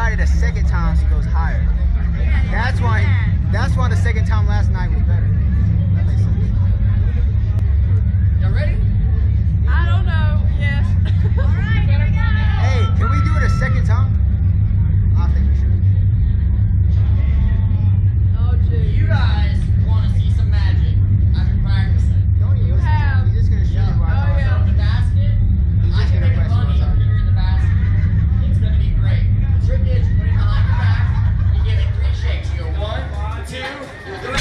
decided a second time she goes higher. That's why the second time last night was better. That makes sense. Y'all ready? I don't know. Yes. All right, here we go. Hey, can we do it a second time? I think we should. Oh, geez. You guys want to see some magic? I've been practicing. Don't you? He's just gonna shoot it while Oh, yeah. So the basket, He's I just can gonna make it press funny what's if on. you're in the basket. It's going to be great. The trick is you put it behind your back, you give it 3 shakes. You go 1, 2, 3.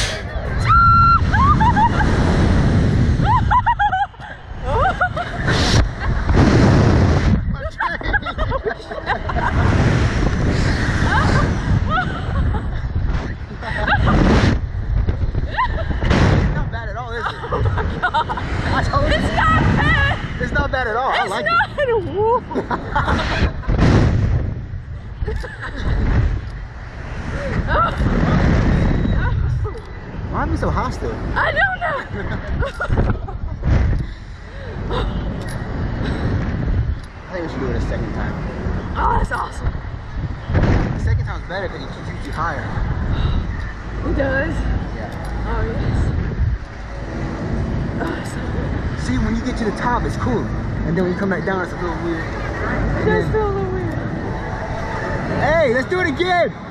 It's not bad at all, is it? Oh my God. I told you. It's not bad. It's not bad at all. I like it. It's not. Why are we so hostile? I don't know. I think we should do it a second time. Oh, that's awesome. The second time's better because he shoots you higher. He does. Yeah. Oh, yes. Oh, it's so good. See, when you get to the top, it's cool. And then when you come back down, it's a little weird. It does feel a little weird. Hey, let's do it again!